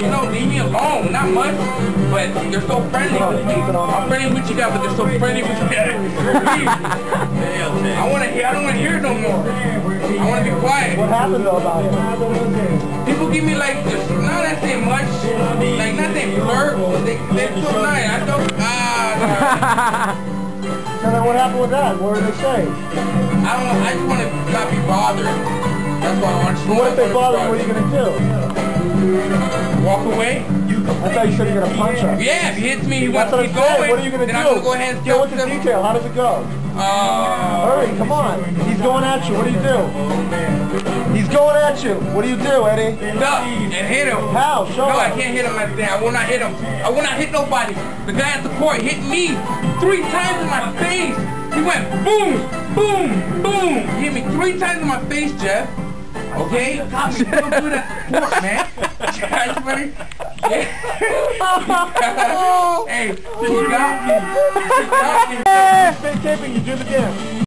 you know, leave me alone. Not much, but they're so friendly with me. I'm friendly with you guys, but they're so friendly with me. I don't want to hear it no more. I want to be quiet. What happened though about it? People give me like, just, not that saying much, like not saying flirt. They're so nice. I don't, So then what happened with that? What did they say? I don't know. I just want to not be bothered. That's why I want to. What if they bother you? What are you going to do? Walk away? I thought you said you're going to punch him. Yeah, if he hits me, he wants to keep going. going. What are you going to do? Then I'm going to go ahead and get with the detail. How does it go? Hurry, come on. He's going at you. What do you do? He's going at you. What do you do, Eddie? Duck and hit him. How? Show No, us. I can't hit him like that. I will not hit him. I will not hit nobody. The guy at the court hit me 3 times in my face. He went boom, boom, boom. He hit me 3 times in my face, Jeff. Okay? Got me real good at the court, man. That's funny. Hey, you got me. You got me. Stay taping. You do it again.